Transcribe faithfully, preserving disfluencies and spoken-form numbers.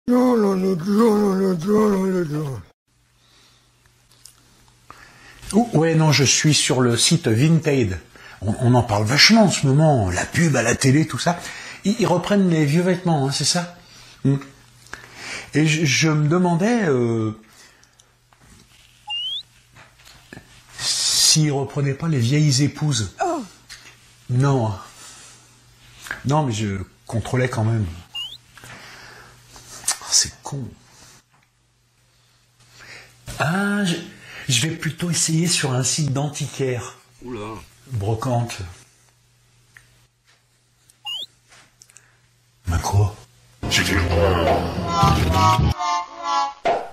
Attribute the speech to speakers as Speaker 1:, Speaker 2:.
Speaker 1: Oh, ouais, non, je suis sur le site Vinted. On, on en parle vachement en ce moment, la pub à la télé, tout ça. Ils, ils reprennent les vieux vêtements, hein, c'est ça? Mm. Et je, je me demandais euh, s'ils reprenaient pas les vieilles épouses.
Speaker 2: Oh.
Speaker 1: Non. Non, mais je contrôlais quand même. Oh, c'est con. Ah, je, je vais plutôt essayer sur un site d'antiquaire.
Speaker 3: Oula.
Speaker 1: Brocante. Mais quoi?
Speaker 3: J'ai fait